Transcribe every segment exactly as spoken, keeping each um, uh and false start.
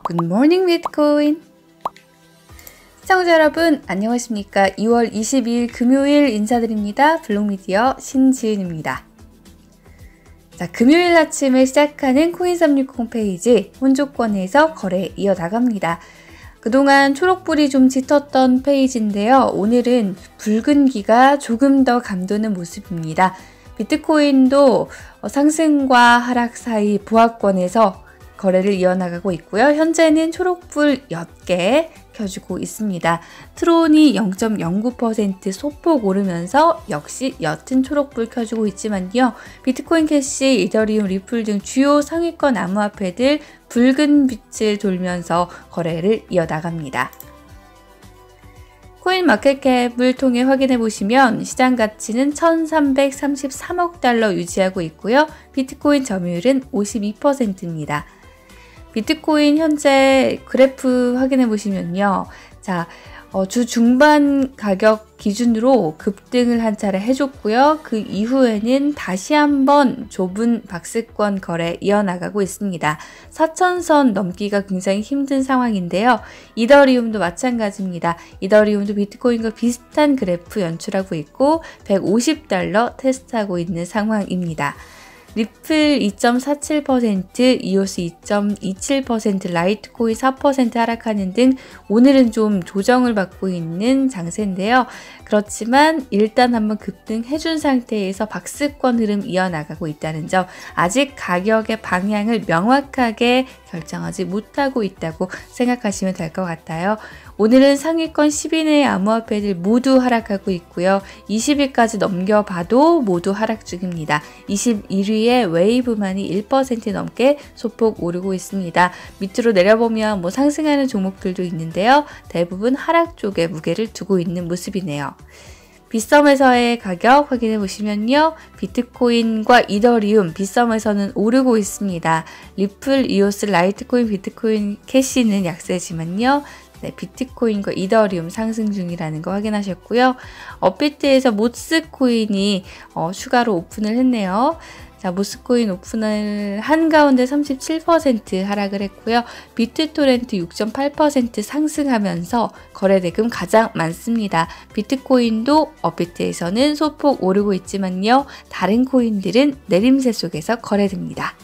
Good morning Bitcoin. 시청자 여러분 안녕하십니까? 이월 이십이일 금요일 인사드립니다. 블록미디어 신지은입니다. 자, 금요일 아침에 시작하는 코인 삼육십 홈페이지 혼조권에서 거래 이어나갑니다. 그동안 초록불이 좀 짙었던 페이지인데요. 오늘은 붉은기가 조금 더 감도는 모습입니다. 비트코인도 상승과 하락 사이 보합권에서 거래를 이어나가고 있고요. 현재는 초록불 옅 개 켜주고 있습니다. 트론이 영 점 영구 퍼센트 소폭 오르면서 역시 옅은 초록불 켜주고 있지만요. 비트코인 캐시, 이더리움, 리플 등 주요 상위권 암호화폐들 붉은 빛을 돌면서 거래를 이어나갑니다. 코인 마켓캡을 통해 확인해 보시면 시장 가치는 천삼백삼십삼억 달러 유지하고 있고요. 비트코인 점유율은 오십이 퍼센트입니다. 비트코인 현재 그래프 확인해 보시면요. 자, 어, 주 중반 가격 기준으로 급등을 한 차례 해줬고요. 그 이후에는 다시 한번 좁은 박스권 거래 이어나가고 있습니다. 사천선 넘기가 굉장히 힘든 상황인데요. 이더리움도 마찬가지입니다. 이더리움도 비트코인과 비슷한 그래프 연출하고 있고 백오십 달러 테스트하고 있는 상황입니다. 리플 이 점 사칠 퍼센트, 이오스 이 점 이칠 퍼센트, 라이트코인 사 퍼센트 하락하는 등 오늘은 좀 조정을 받고 있는 장세인데요. 그렇지만 일단 한번 급등해준 상태에서 박스권 흐름 이어나가고 있다는 점, 아직 가격의 방향을 명확하게 결정하지 못하고 있다고 생각하시면 될 것 같아요. 오늘은 상위권 십 위 내 암호화폐들 모두 하락하고 있고요. 이십 위까지 넘겨봐도 모두 하락 중입니다. 이십일 위에 웨이브만이 일 퍼센트 넘게 소폭 오르고 있습니다. 밑으로 내려보면 뭐 상승하는 종목들도 있는데요. 대부분 하락 쪽에 무게를 두고 있는 모습이네요. 빗썸에서의 가격 확인해 보시면요. 비트코인과 이더리움, 빗썸에서는 오르고 있습니다. 리플, 이오스, 라이트코인, 비트코인, 캐시는 약세지만요. 네, 비트코인과 이더리움 상승 중이라는 거 확인하셨고요. 업비트에서 모스코인이 어, 추가로 오픈을 했네요. 자, 모스코인 오픈을 한가운데 삼십칠 퍼센트 하락을 했고요. 비트토렌트 육 점 팔 퍼센트 상승하면서 거래대금 가장 많습니다. 비트코인도 업비트에서는 소폭 오르고 있지만요. 다른 코인들은 내림세 속에서 거래됩니다.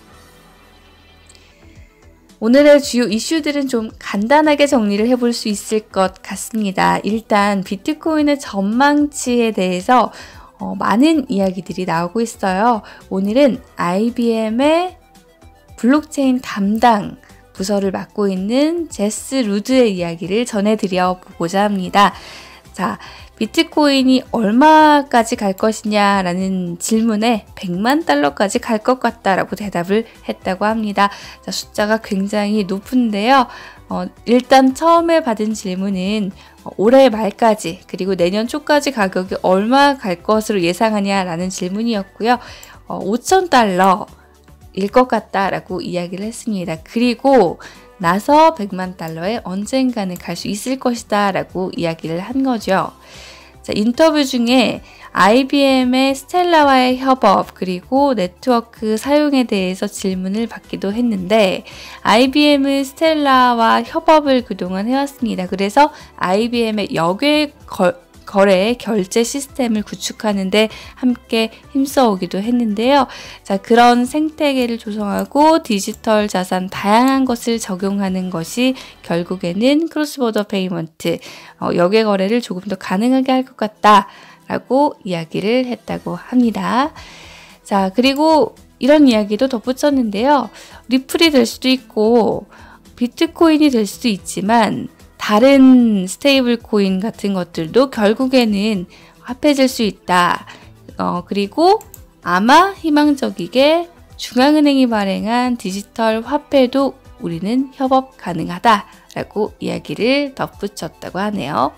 오늘의 주요 이슈들은 좀 간단하게 정리를 해볼 수 있을 것 같습니다. 일단 비트코인의 전망치에 대해서 어, 많은 이야기들이 나오고 있어요. 오늘은 아이비엠의 블록체인 담당 부서를 맡고 있는 제스 루드의 이야기를 전해드려 보고자 합니다. 자, 비트코인이 얼마까지 갈 것이냐라는 질문에 백만 달러까지 갈 것 같다라고 대답을 했다고 합니다. 자, 숫자가 굉장히 높은데요. 어, 일단 처음에 받은 질문은 어, 올해 말까지 그리고 내년 초까지 가격이 얼마 갈 것으로 예상하냐라는 질문이었고요. 어, 오천 달러일 것 같다라고 이야기를 했습니다. 그리고 나서 백만 달러에 언젠가는 갈 수 있을 것이다 라고 이야기를 한 거죠. 자, 인터뷰 중에 아이비엠의 스텔라와의 협업 그리고 네트워크 사용에 대해서 질문을 받기도 했는데 아이비엠은 스텔라와 협업을 그동안 해왔습니다. 그래서 아이비엠의 역외 거, 거래 결제 시스템을 구축하는데 함께 힘써오기도 했는데요. 자, 그런 생태계를 조성하고 디지털 자산 다양한 것을 적용하는 것이 결국에는 크로스보더 페이먼트, 어, 역외 거래를 조금 더 가능하게 할 것 같다라고 이야기를 했다고 합니다. 자, 그리고 이런 이야기도 덧붙였는데요. 리플이 될 수도 있고 비트코인이 될 수도 있지만 다른 스테이블 코인 같은 것들도 결국에는 화폐질 수 있다. 어, 그리고 아마 희망적이게 중앙은행이 발행한 디지털 화폐도 우리는 협업 가능하다라고 이야기를 덧붙였다고 하네요.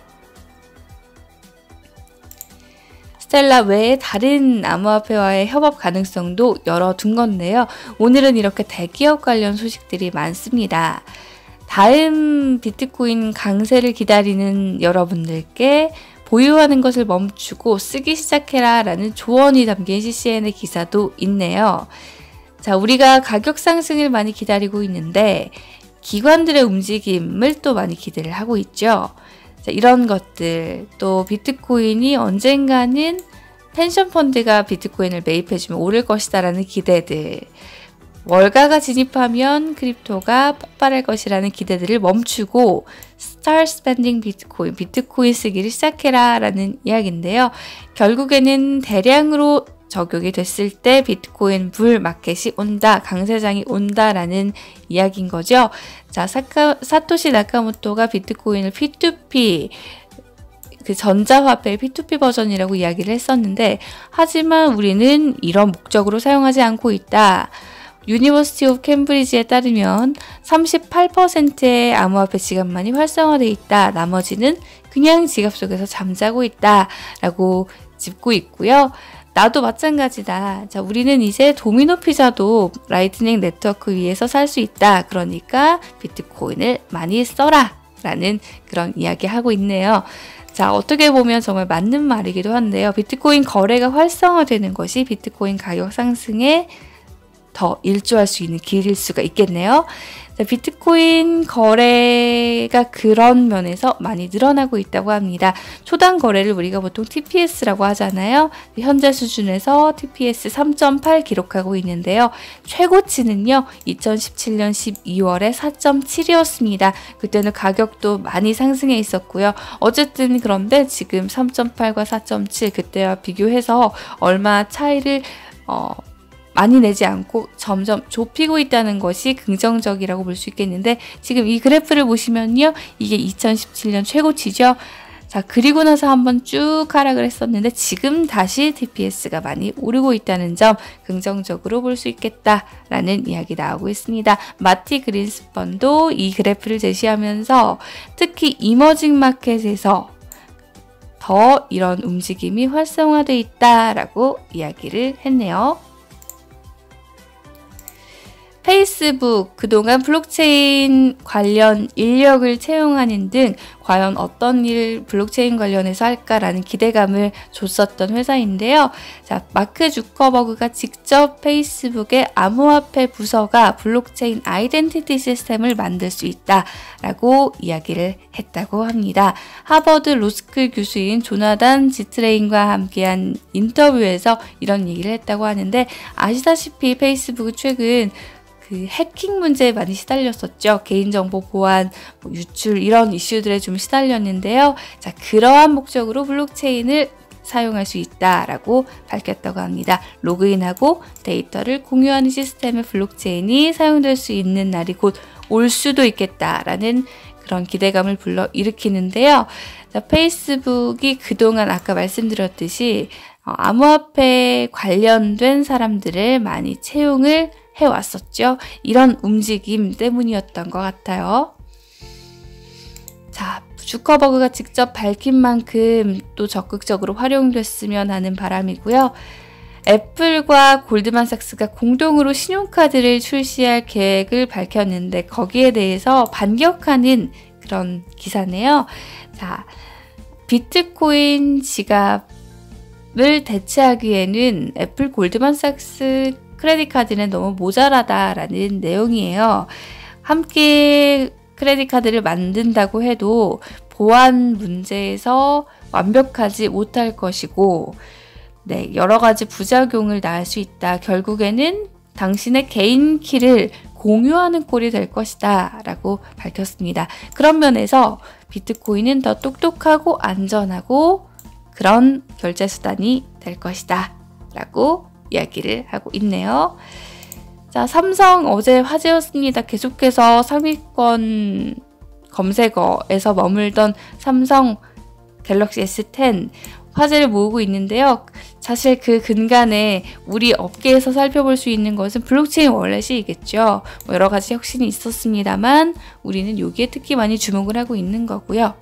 스텔라 외에 다른 암호화폐와의 협업 가능성도 열어둔 건데요. 오늘은 이렇게 대기업 관련 소식들이 많습니다. 다음 비트코인 강세를 기다리는 여러분들께 보유하는 것을 멈추고 쓰기 시작해라 라는 조언이 담긴 씨씨엔의 기사도 있네요. 자, 우리가 가격 상승을 많이 기다리고 있는데 기관들의 움직임을 또 많이 기대를 하고 있죠. 자, 이런 것들, 또 비트코인이 언젠가는 펜션 펀드가 비트코인을 매입해주면 오를 것이다 라는 기대들, 월가가 진입하면 크립토가 폭발할 것이라는 기대들을 멈추고 Start spending 비트코인, 비트코인 쓰기를 시작해라 라는 이야기인데요. 결국에는 대량으로 적용이 됐을 때 비트코인 불 마켓이 온다, 강세장이 온다라는 이야기인 거죠. 자, 사카, 사토시 나카모토가 비트코인을 피투피, 그 전자화폐의 피투피 버전이라고 이야기를 했었는데, 하지만 우리는 이런 목적으로 사용하지 않고 있다. 유니버시티 오브 캠브리지에 따르면 삼십팔 퍼센트의 암호화폐 지갑만이 활성화되어 있다. 나머지는 그냥 지갑 속에서 잠자고 있다 라고 짚고 있고요. 나도 마찬가지다. 자, 우리는 이제 도미노 피자도 라이트닝 네트워크 위에서 살 수 있다. 그러니까 비트코인을 많이 써라 라는 그런 이야기 하고 있네요. 자, 어떻게 보면 정말 맞는 말이기도 한데요. 비트코인 거래가 활성화되는 것이 비트코인 가격 상승에 더 일조할 수 있는 길일 수가 있겠네요. 자, 비트코인 거래가 그런 면에서 많이 늘어나고 있다고 합니다. 초당 거래를 우리가 보통 티피에스라고 하잖아요. 현재 수준에서 티피에스 삼 점 팔 기록하고 있는데요. 최고치는요, 이천십칠 년 십이월에 사 점 칠이었습니다. 그때는 가격도 많이 상승해 있었고요. 어쨌든 그런데 지금 삼 점 팔과 사 점 칠, 그때와 비교해서 얼마 차이를 어, 많이 내지 않고 점점 좁히고 있다는 것이 긍정적이라고 볼 수 있겠는데, 지금 이 그래프를 보시면요, 이게 이천십칠 년 최고치죠. 자, 그리고 나서 한번 쭉 하락을 했었는데 지금 다시 티피에스가 많이 오르고 있다는 점 긍정적으로 볼 수 있겠다라는 이야기 나오고 있습니다. 마티 그린스펀도 이 그래프를 제시하면서 특히 이머징 마켓에서 더 이런 움직임이 활성화되어 있다라고 이야기를 했네요. 페이스북, 그동안 블록체인 관련 인력을 채용하는 등 과연 어떤 일 블록체인 관련해서 할까라는 기대감을 줬었던 회사인데요. 자, 마크 주커버그가 직접 페이스북의 암호화폐 부서가 블록체인 아이덴티티 시스템을 만들 수 있다라고 이야기를 했다고 합니다. 하버드 로스쿨 교수인 조나단 지트레인과 함께한 인터뷰에서 이런 얘기를 했다고 하는데, 아시다시피 페이스북은 최근 그 해킹 문제에 많이 시달렸었죠. 개인정보 보안, 뭐 유출 이런 이슈들에 좀 시달렸는데요. 자, 그러한 목적으로 블록체인을 사용할 수 있다라고 밝혔다고 합니다. 로그인하고 데이터를 공유하는 시스템의 블록체인이 사용될 수 있는 날이 곧 올 수도 있겠다라는 그런 기대감을 불러일으키는데요. 자, 페이스북이 그동안 아까 말씀드렸듯이 어, 암호화폐 관련된 사람들을 많이 채용을 해왔었죠. 이런 움직임 때문이었던 것 같아요. 자, 주커버그가 직접 밝힌 만큼 또 적극적으로 활용됐으면 하는 바람이고요. 애플과 골드만삭스가 공동으로 신용카드를 출시할 계획을 밝혔는데 거기에 대해서 반격하는 그런 기사네요. 자, 비트코인 지갑을 대체하기에는 애플 골드만삭스 크레딧 카드는 너무 모자라다라는 내용이에요. 함께 크레딧 카드를 만든다고 해도 보안 문제에서 완벽하지 못할 것이고, 네, 여러 가지 부작용을 낳을 수 있다. 결국에는 당신의 개인 키를 공유하는 꼴이 될 것이다 라고 밝혔습니다. 그런 면에서 비트코인은 더 똑똑하고 안전하고 그런 결제 수단이 될 것이다 라고 이야기를 하고 있네요. 자, 삼성 어제 화제였습니다. 계속해서 상위권 검색어에서 머물던 삼성 갤럭시 에스 텐 화제를 모으고 있는데요. 사실 그 근간에 우리 업계에서 살펴볼 수 있는 것은 블록체인 월렛이겠죠. 뭐 여러 가지 혁신이 있었습니다만 우리는 여기에 특히 많이 주목을 하고 있는 거고요.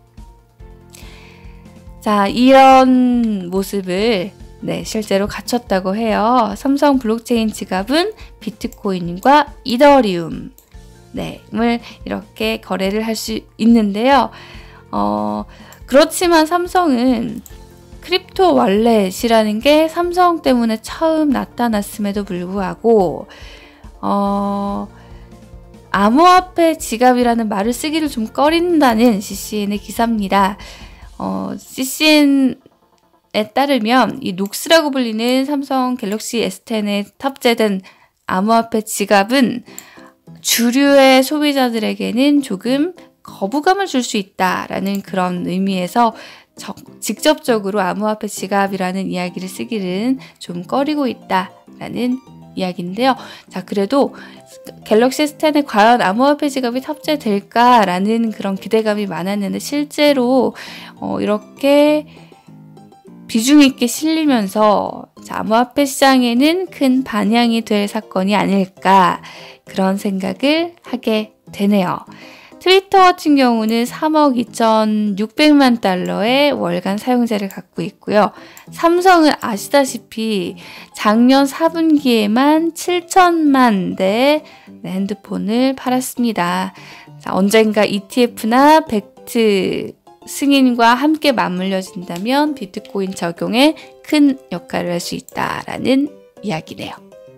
자, 이런 모습을 네, 실제로 갖췄다고 해요. 삼성 블록체인 지갑은 비트코인과 이더리움 네, 을 이렇게 거래를 할 수 있는데요. 어, 그렇지만 삼성은 크립토 월렛이라는 게 삼성 때문에 처음 나타났음에도 불구하고 어, 암호화폐 지갑이라는 말을 쓰기를 좀 꺼린다는 씨씨엔의 기사입니다. 어, 씨씨엔에 따르면 이 녹스라고 불리는 삼성 갤럭시 에스 텐에 탑재된 암호화폐 지갑은 주류의 소비자들에게는 조금 거부감을 줄 수 있다라는 그런 의미에서 적, 직접적으로 암호화폐 지갑이라는 이야기를 쓰기는 좀 꺼리고 있다라는 이야기인데요. 자, 그래도 갤럭시 에스 텐에 과연 암호화폐 지갑이 탑재될까라는 그런 기대감이 많았는데 실제로 어, 이렇게 비중 있게 실리면서 자, 암호화폐 시장에는 큰 반향이 될 사건이 아닐까 그런 생각을 하게 되네요. 트위터 같은 경우는 삼억 이천육백만 달러의 월간 사용자를 갖고 있고요. 삼성은 아시다시피 작년 사 분기에만 칠천만 대의 핸드폰을 팔았습니다. 자, 언젠가 이티에프나 벡트 승인과 함께 맞물려진다면 비트코인 적용에 큰 역할을 할 수 있다라는 이야기네요.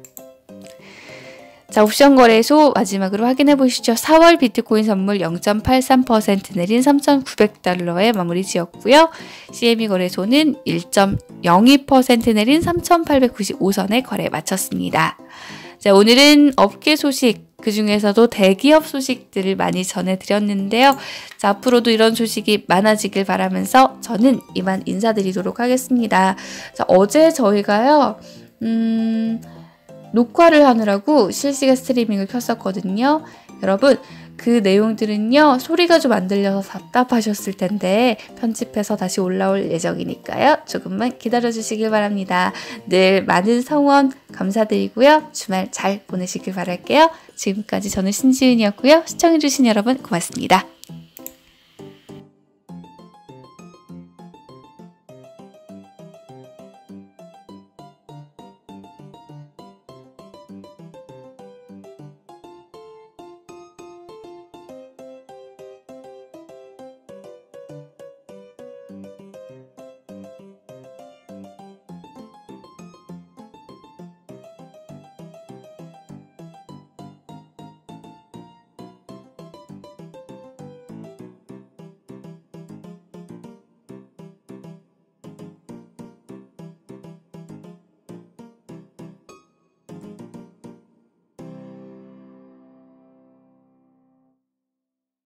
자, 옵션 거래소 마지막으로 확인해 보시죠. 사월 비트코인 선물 영 점 팔삼 퍼센트 내린 삼천구백 달러에 마무리 지었고요. 씨엠이 거래소는 일 점 영이 퍼센트 내린 삼천팔백구십오 선에 거래 마쳤습니다. 자, 오늘은 업계 소식, 그 중에서도 대기업 소식들을 많이 전해드렸는데요. 자, 앞으로도 이런 소식이 많아지길 바라면서 저는 이만 인사드리도록 하겠습니다. 자, 어제 저희가요, 음, 녹화를 하느라고 실시간 스트리밍을 켰었거든요. 여러분, 그 내용들은요, 소리가 좀 안 들려서 답답하셨을 텐데 편집해서 다시 올라올 예정이니까요. 조금만 기다려주시길 바랍니다. 늘 많은 성원 감사드리고요. 주말 잘 보내시길 바랄게요. 지금까지 저는 신지은이었고요. 시청해주신 여러분 고맙습니다.